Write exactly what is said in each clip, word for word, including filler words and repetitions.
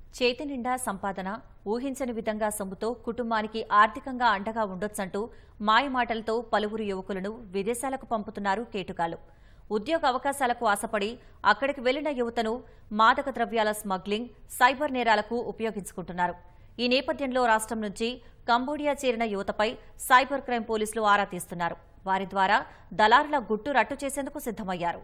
చేతి నిండా సంపాదన, ఊహించని విధంగా సొమ్ముతో కుటుంబానికి ఆర్థికంగా అండగా ఉండొచ్చంటూ మాయమాటలతో పలువురు యువకులను విదేశాలకు పంపుతున్నారు కేటుగాళ్లు. ఉద్యోగ అవకాశాలకు ఆశపడి అక్కడికి వెళ్లిన యువతను మాదక ద్రవ్యాల స్మగ్లింగ్, సైబర్ నేరాలకు ఉపయోగించుకుంటున్నారు. ఈ నేపథ్యంలో రాష్ట్రం నుంచి కంబోడియా చేరిన యువతపై సైబర్ క్రైమ్ పోలీసులు ఆరా తీస్తున్నారు. వారి ద్వారా దళారుల గుట్టు రట్టు చేసేందుకు సిద్దమయ్యారు.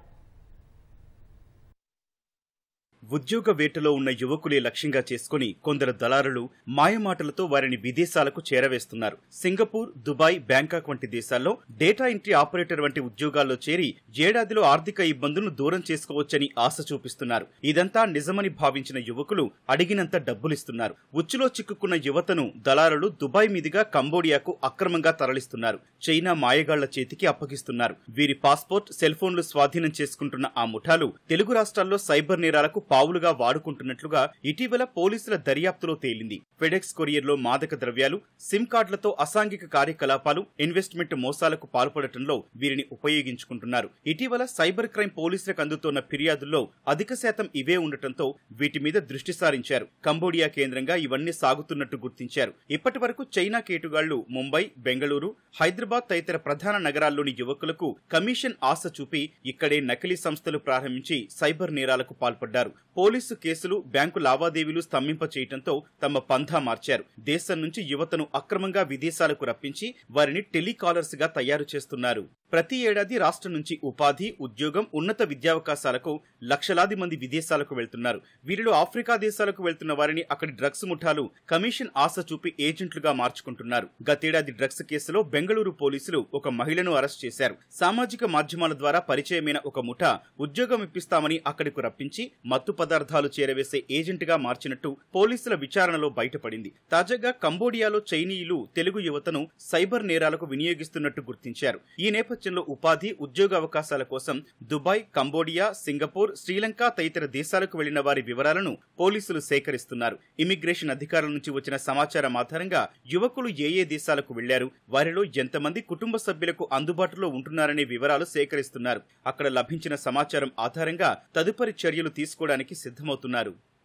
ఉద్యోగ వేటలో ఉన్న యువకులే లక్ష్యంగా చేసుకుని కొందరు దళారులు మాయమాటలతో వారిని విదేశాలకు చేరవేస్తున్నారు. సింగపూర్, దుబాయ్, బ్యాంకాక్ వంటి దేశాల్లో డేటా ఎంట్రీ ఆపరేటర్ వంటి ఉద్యోగాల్లో చేరి ఏడాదిలో ఆర్థిక ఇబ్బందులను దూరం చేసుకోవచ్చని ఆశ చూపిస్తున్నారు. ఇదంతా నిజమని భావించిన యువకులు అడిగినంత డబ్బులిస్తున్నారు. ఉచ్చులో చిక్కుకున్న యువతను దళారులు దుబాయ్ మీదుగా కంబోడియాకు అక్రమంగా తరలిస్తున్నారు. చైనా మాయగాళ్ల చేతికి అప్పగిస్తున్నారు. వీరి పాస్పోర్ట్, సెల్ ఫోన్లు స్వాధీనం చేసుకుంటున్న ఆ ముఠాలు తెలుగు రాష్ట్రాల్లో సైబర్ నేరాలకు పావులుగా వాడుకుంటున్నట్లుగా ఇటీవల పోలీసుల దర్యాప్తులో తేలింది. ఫెడెక్స్ కొరియర్లో మాదక ద్రవ్యాలు, సిమ్ కార్డులతో అసాంఘిక కార్యకలాపాలు, ఇన్వెస్ట్మెంట్ మోసాలకు పాల్పడటంలో వీరిని ఉపయోగించుకుంటున్నారు. ఇటీవల సైబర్ క్రైమ్ పోలీసులకు అందుతోన్న ఫిర్యాదుల్లో అధిక శాతం ఇవే ఉండటంతో వీటి మీద దృష్టి సారించారు. కంబోడియా కేంద్రంగా ఇవన్నీ సాగుతున్నట్టు గుర్తించారు. ఇప్పటి వరకు చైనా కేటుగాళ్లు ముంబై, బెంగళూరు, హైదరాబాద్ తదితర ప్రధాన నగరాల్లోని యువకులకు కమిషన్ ఆశ చూపి ఇక్కడే నకిలీ సంస్థలు ప్రారంభించి సైబర్ నేరాలకు పాల్పడ్డారు. పోలీసు కేసులు, బ్యాంకు లావాదేవీలు స్తంభింప చేయడంతో తమ పంథా మార్చారు. దేశం నుంచి యువతను అక్రమంగా విదేశాలకు రప్పించి వారిని టెలికాలర్స్ గా తయారు చేస్తున్నారు. ప్రతి ఏడాది రాష్ట్రం నుంచి ఉపాధి, ఉద్యోగం, ఉన్నత విద్యావకాశాలకు లక్షలాది మంది విదేశాలకు వెళ్తున్నారు. వీరిలో ఆఫ్రికా దేశాలకు వెళ్తున్న వారిని అక్కడి డ్రగ్స్ ముఠాలు కమిషన్ ఆశ చూపి ఏజెంట్లుగా మార్చుకుంటున్నారు. గతేడాది డ్రగ్స్ కేసులో బెంగళూరు పోలీసులు ఒక మహిళను అరెస్ట్ చేశారు. సామాజిక మాధ్యమాల ద్వారా పరిచయమైన ఒక ముఠా ఉద్యోగం ఇప్పిస్తామని అక్కడికి రప్పించి మత్తు పదార్థాలు చేరవేసే ఏజెంట్గా మార్చినట్టు పోలీసుల విచారణలో బయటపడింది. తాజాగా కంబోడియాలో చైనీయులు తెలుగు యువతను సైబర్ నేరాలకు వినియోగిస్తున్నట్టు గుర్తించారు. ఈ నేపథ్యంలో ఉపాధి, ఉద్యోగ అవకాశాల కోసం దుబాయ్, కంబోడియా, సింగపూర్, శ్రీలంక తదితర దేశాలకు వెళ్లిన వారి వివరాలను పోలీసులు సేకరిస్తున్నారు. ఇమిగ్రేషన్ అధికారుల నుంచి వచ్చిన సమాచారం ఆధారంగా యువకులు ఏ ఏ దేశాలకు వెళ్లారు, వారిలో ఎంతమంది కుటుంబ సభ్యులకు అందుబాటులో ఉంటున్నారనే వివరాలు సేకరిస్తున్నారు. అక్కడ లభించిన సమాచారం ఆధారంగా తదుపరి చర్యలు తీసుకోవడానికి సిద్ధమవుతున్నారు.